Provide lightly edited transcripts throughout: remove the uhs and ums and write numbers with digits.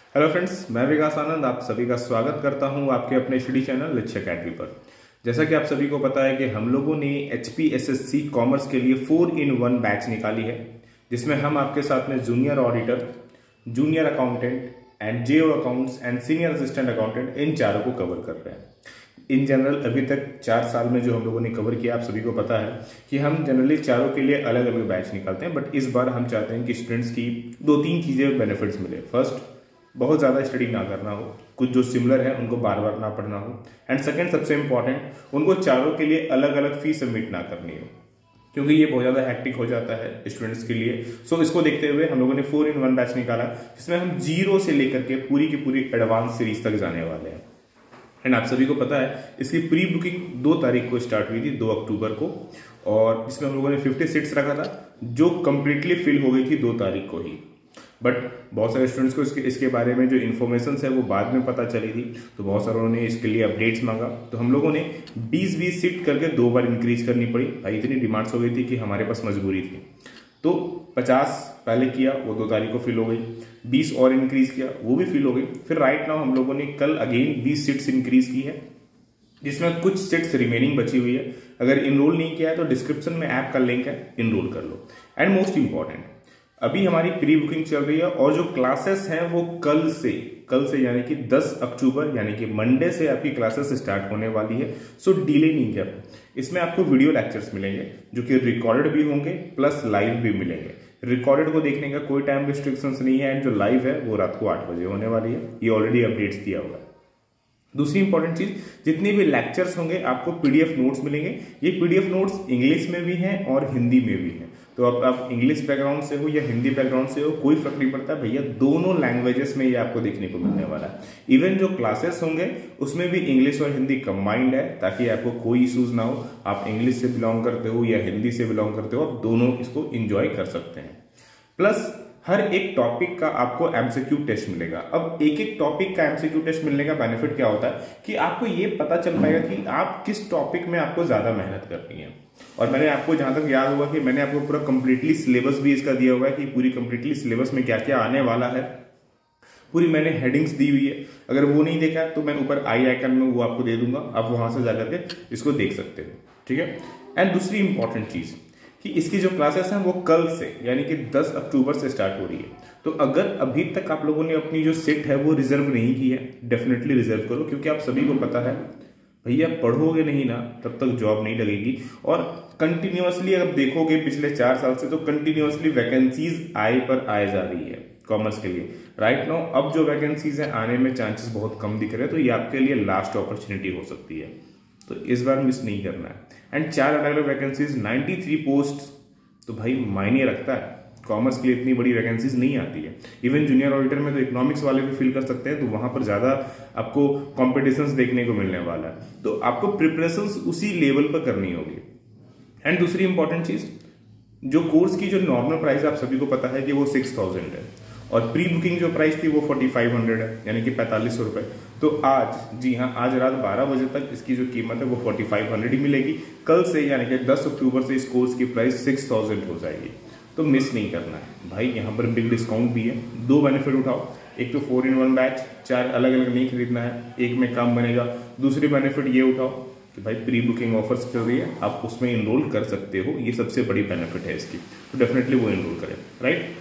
Hello friends, मैं विकास आनंद आप सभी का स्वागत करता हूं आपके अपने स्टडी चैनल लक्ष्य अकेडमी पर। जैसा कि आप सभी को पता है कि हम लोगों ने HPSSC कॉमर्स के लिए 4-in-1 बैच निकाली है, जिसमें हम आपके साथ में junior auditor, junior accountant and JO accounts and senior assistant accountant इन चारों को कवर कर रहे हैं। इन जनरल अभी तक 4 साल में जो हम लोगों ने कवर किया, आप सभी को पता है कि हम जनरली चारों के लिए अलग अलग बैच निकालते हैं, बट इस बार हम चाहते हैं कि स्टूडेंट्स की 2-3 चीजें बेनिफिट्स मिले। फर्स्ट, बहुत ज़्यादा स्टडी ना करना हो, कुछ जो सिमिलर है उनको बार बार ना पढ़ना हो, एंड सेकंड सबसे इंपॉर्टेंट, उनको चारों के लिए अलग अलग फीस सबमिट ना करनी हो, क्योंकि ये बहुत ज़्यादा हैक्टिक हो जाता है स्टूडेंट्स के लिए। सो इसको देखते हुए हम लोगों ने 4-in-1 बैच निकाला, जिसमें हम 0 से लेकर के पूरी की पूरी एडवांस सीरीज तक जाने वाले हैं। एंड आप सभी को पता है इसकी प्री बुकिंग 2 तारीख को स्टार्ट हुई थी, 2 अक्टूबर को, और इसमें हम लोगों ने 50 सीट्स रखा था, जो कंप्लीटली फिल हो गई थी 2 तारीख को ही। बट बहुत सारे स्टूडेंट्स को इसके बारे में जो इन्फॉर्मेशन है वो बाद में पता चली थी, तो बहुत सारों ने इसके लिए अपडेट्स मांगा, तो हम लोगों ने 20-20 सीट करके 2 बार इंक्रीज करनी पड़ी। भाई इतनी डिमांड्स हो गई थी कि हमारे पास मजबूरी थी, तो 50 पहले किया, वो 2 तारीख को फिल हो गई, 20 और इंक्रीज किया, वो भी फिल हो गई। फिर राइट नाउ हम लोगों ने कल अगेन 20 सीट्स इंक्रीज की है, जिसमें कुछ सीट्स रिमेनिंग बची हुई है। अगर इनरोल नहीं किया है तो डिस्क्रिप्शन में ऐप का लिंक है, इनरोल कर लो। एंड मोस्ट इंपॉर्टेंट, अभी हमारी प्री बुकिंग चल रही है और जो क्लासेस हैं वो कल से यानी कि 10 अक्टूबर यानी कि मंडे से आपकी क्लासेस स्टार्ट होने वाली है। सो डिले नहीं किया। इसमें आपको वीडियो लेक्चर्स मिलेंगे जो कि रिकॉर्डेड भी होंगे प्लस लाइव भी मिलेंगे। रिकॉर्डेड को देखने का कोई टाइम रिस्ट्रिक्शंस नहीं है, एंड जो लाइव है वो रात को 8 बजे होने वाली है, ये ऑलरेडी अपडेट्स दिया हुआ है। दूसरी इंपॉर्टेंट चीज, जितने भी लेक्चर्स होंगे आपको PDF नोट्स मिलेंगे। ये PDF नोट्स इंग्लिश में भी हैं और हिंदी में भी हैं, तो अब आप इंग्लिश बैकग्राउंड से हो या हिंदी बैकग्राउंड से हो, कोई फर्क नहीं पड़ता भैया, दोनों लैंग्वेजेस में ये आपको देखने को मिलने वाला है। इवन जो क्लासेस होंगे उसमें भी इंग्लिश और हिंदी कंबाइंड है, ताकि आपको कोई इशूज ना हो। आप इंग्लिश से बिलोंग करते हो या हिंदी से बिलोंग करते हो, आप दोनों इसको इंजॉय कर सकते हैं। प्लस हर एक टॉपिक का आपको MCQ टेस्ट मिलेगा। अब एक टॉपिक का MCQ टेस्ट मिलने का बेनिफिट क्या होता है कि आपको ये पता चल पाएगा कि आप किस टॉपिक में आपको ज्यादा मेहनत करनी है। और मैंने आपको जहां तक याद होगा कि मैंने आपको पूरा कंप्लीटली सिलेबस भी इसका दिया हुआ है कि पूरी कंप्लीटली सिलेबस में क्या क्या आने वाला है, पूरी मैंने हेडिंग्स दी हुई है। अगर वो नहीं देखा तो मैं ऊपर आई आइकन में वो आपको दे दूंगा, आप वहां से जाकर के इसको देख सकते हो, ठीक है। एंड दूसरी इंपॉर्टेंट चीज कि इसकी जो क्लासेस हैं वो कल से यानी कि 10 अक्टूबर से स्टार्ट हो रही है। तो अगर अभी तक आप लोगों ने अपनी जो सीट है वो रिजर्व नहीं की है, डेफिनेटली रिजर्व करो, क्योंकि आप सभी को पता है भैया पढ़ोगे नहीं ना तब तक जॉब नहीं लगेगी। और कंटिन्यूअसली अगर देखोगे पिछले 4 साल से, तो कंटिन्यूअसली वैकेंसीज आए पर आए जा रही है कॉमर्स के लिए। राइट नाउ अब जो वैकेंसीज है आने में चांसेस बहुत कम दिख रहे हैं, तो ये आपके लिए लास्ट अपॉर्चुनिटी हो सकती है, तो इस बार मिस नहीं करना है। एंड 4 अलग अलग वैकेंसीज, 93 पोस्ट, तो भाई मायने रखता है। कॉमर्स के लिए इतनी बड़ी वैकेंसीज नहीं आती है। इवन जूनियर ऑडिटर में तो इकोनॉमिक्स वाले भी फिल कर सकते हैं, तो वहां पर ज्यादा आपको कॉम्पिटिशन्स देखने को मिलने वाला है, तो आपको प्रिपरेशंस उसी लेवल पर करनी होगी। एंड दूसरी इंपॉर्टेंट चीज, जो कोर्स की जो नॉर्मल प्राइस आप सभी को पता है कि वो 6000 है, और प्री बुकिंग जो प्राइस थी वो 4500 है, यानी कि 4500 रुपए। तो आज, जी हाँ, आज रात 12 बजे तक इसकी जो कीमत है वो 4500 ही मिलेगी। कल से यानी कि 10 अक्टूबर से इस कोर्स की प्राइस 6000 हो जाएगी, तो मिस नहीं करना है भाई। यहाँ पर बिग डिस्काउंट भी है, 2 बेनिफिट उठाओ। एक तो 4-in-1 बैच, 4 अलग अलग नहीं खरीदना है, एक में काम बनेगा। दूसरी बेनिफिट ये उठाओ कि भाई प्री बुकिंग ऑफर्स चल रही है, आप उसमें इनरोल कर सकते हो, ये सबसे बड़ी बेनिफिट है इसकी, तो डेफिनेटली वो इनरोल करें। Right,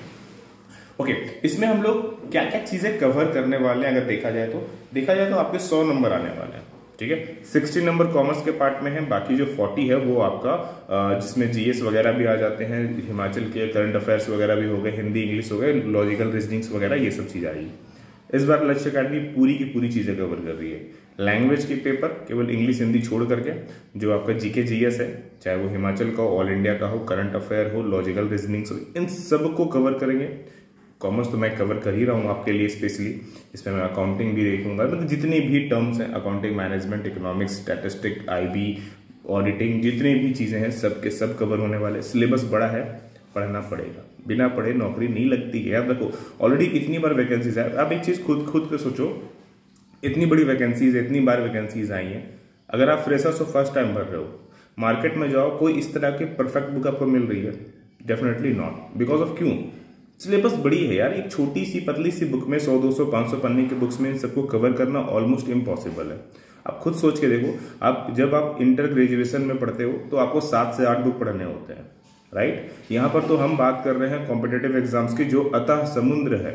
okay. इसमें हम लोग क्या क्या चीजें कवर करने वाले हैं, अगर देखा जाए तो आपके 100 नंबर आने वाले हैं, ठीक है। 60 नंबर कॉमर्स के पार्ट में है, बाकी जो 40 है वो आपका जिसमें GS वगैरह भी आ जाते हैं, हिमाचल के करंट अफेयर्स वगैरह भी हो गए, हिंदी इंग्लिश हो गए, लॉजिकल रीजनिंग्स वगैरह, ये सब चीज आएगी। इस बार लक्ष्य अकेडमी पूरी की पूरी चीजें कवर कर रही है। लैंग्वेज के पेपर केवल इंग्लिश हिंदी छोड़ करके, जो आपका GK GS है, चाहे वो हिमाचल का हो, ऑल इंडिया का हो, करंट अफेयर हो, लॉजिकल रीजनिंग्स हो, इन सब को कवर करेंगे। कॉमर्स तो मैं कवर कर ही रहा हूँ आपके लिए स्पेशली, इसमें मैं अकाउंटिंग भी देखूंगा, मतलब जितनी भी टर्म्स हैं, accounting, management, economics, statistic, IB, auditing, जितनी भी चीजें हैं सब के सब कवर होने वाले। सिलेबस बड़ा है, पढ़ना पड़ेगा, बिना पढ़े नौकरी नहीं लगती है। यार देखो, ऑलरेडी इतनी बार वैकेंसीज है, आप एक चीज खुद के सोचो, इतनी बड़ी वैकेंसीज, इतनी बार वैकेंसीज आई हैं, अगर आप फ्रेशर्स हो, फर्स्ट टाइम भर रहे हो, मार्केट में जाओ, कोई इस तरह की परफेक्ट बुक आपको मिल रही है? Definitely not. बिकॉज ऑफ क्यों? सिलेबस बड़ी है यार, एक छोटी सी पतली सी बुक में 100 200 500 पन्ने की बुक्स में इन सबको कवर करना ऑलमोस्ट इम्पॉसिबल है। आप खुद सोच के देखो, जब आप इंटर ग्रेजुएशन में पढ़ते हो तो आपको 7 से 8 बुक पढ़ने होते हैं, राइट। यहाँ पर तो हम बात कर रहे हैं कॉम्पिटेटिव एग्जाम्स की, जो अतः समुद्र है।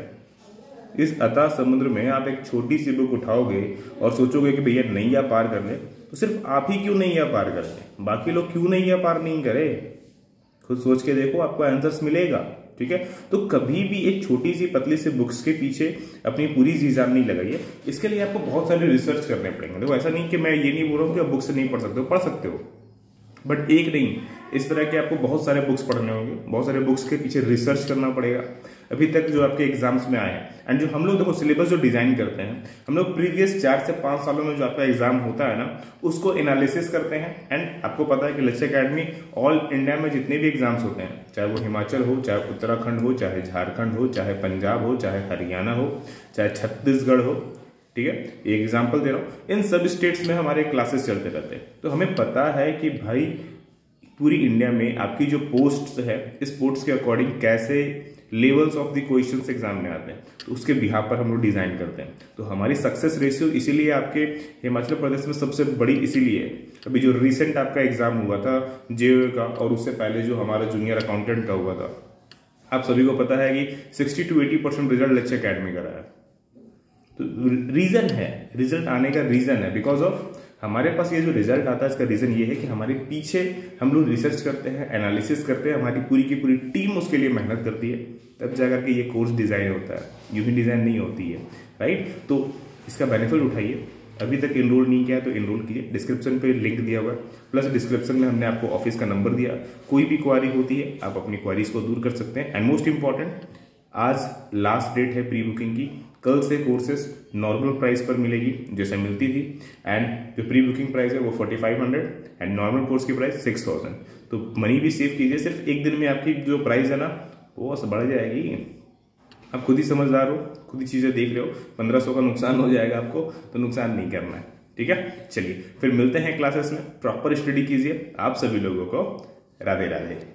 इस अतः समुद्र में आप एक छोटी सी बुक उठाओगे और सोचोगे कि भैया नैया पार कर ले, तो सिर्फ आप ही क्यों नैया पार कर ले, बाकी लोग क्यों नैया पार नहीं करे? खुद सोच के देखो, आपको आंसर्स मिलेगा, ठीक है। तो कभी भी एक छोटी सी पतली सी बुक्स के पीछे अपनी पूरी जी जान नहीं लगाइए। इसके लिए आपको बहुत सारे रिसर्च करने पड़ेंगे। देखो ऐसा नहीं कि मैं ये नहीं बोल रहा हूँ कि आप बुक्स नहीं पढ़ सकते हो, पढ़ सकते हो, बट एक नहीं, इस तरह के आपको बहुत सारे बुक्स पढ़ने होंगे, बहुत सारे बुक्स के पीछे रिसर्च करना पड़ेगा। अभी तक जो आपके एग्जाम्स में आए हैं, एंड जो हम लोग देखो सिलेबस जो डिजाइन करते हैं, हम लोग प्रीवियस 4 से 5 सालों में जो आपका एग्जाम होता है ना, उसको एनालिसिस करते हैं। एंड आपको पता है कि लक्ष्य एकेडमी ऑल इंडिया में जितने भी एग्जाम्स होते हैं, चाहे वो हिमाचल हो, चाहे उत्तराखंड हो, चाहे झारखंड हो, चाहे पंजाब हो, चाहे हरियाणा हो, चाहे छत्तीसगढ़ हो, ठीक है, एक एग्जाम्पल दे रहा हूँ, इन सब स्टेट्स में हमारे क्लासेस चलते रहते हैं। तो हमें पता है कि भाई पूरी इंडिया में आपकी जो पोस्ट है, इस पोस्ट के अकॉर्डिंग कैसे levels of the questions exam में आते हैं, तो उसके बिहाफ पर हम लोग डिजाइन करते हैं। तो हमारी सक्सेस रेशियो इसीलिए आपके हिमाचल प्रदेश में सबसे बड़ी इसीलिए है। अभी जो रिसेंट आपका एग्जाम हुआ था जेईई का, और उससे पहले जो हमारा जूनियर अकाउंटेंट का हुआ था, आप सभी को पता है कि 60 to 80% रिजल्ट लक्ष्य एकेडमी का रहा है। तो रीजन है, रिजल्ट आने का रीजन है बिकॉज ऑफ हमारे पास ये जो रिजल्ट आता है, इसका रीजन ये है कि हमारे पीछे हम लोग रिसर्च करते हैं, एनालिसिस करते हैं, हमारी पूरी की पूरी टीम उसके लिए मेहनत करती है, तब जाकर के ये कोर्स डिजाइन होता है, यूं ही डिजाइन नहीं होती है, राइट। तो इसका बेनिफिट उठाइए। अभी तक इनरोल नहीं किया तो इनरोल कीजिए, डिस्क्रिप्शन पे लिंक दिया हुआ है, प्लस डिस्क्रिप्शन में हमने आपको ऑफिस का नंबर दिया। कोई भी क्वारी होती है आप अपनी क्वारीज को दूर कर सकते हैं। एंड मोस्ट इंपॉर्टेंट, आज लास्ट डेट है प्री बुकिंग की। कल से कोर्सेज नॉर्मल प्राइस पर मिलेगी जैसे मिलती थी, एंड जो प्री बुकिंग प्राइस है वो 4500 एंड नॉर्मल कोर्स की प्राइस 6000। तो मनी भी सेव कीजिए, सिर्फ एक दिन में आपकी जो प्राइस है ना वो बढ़ जाएगी। आप खुद ही समझदार हो, खुद ही चीजें देख रहे हो, 1500 का नुकसान हो जाएगा आपको, तो नुकसान नहीं करना है, ठीक है। चलिए फिर मिलते हैं क्लासेस में, प्रॉपर स्टडी कीजिए। आप सभी लोगों को राधे राधे।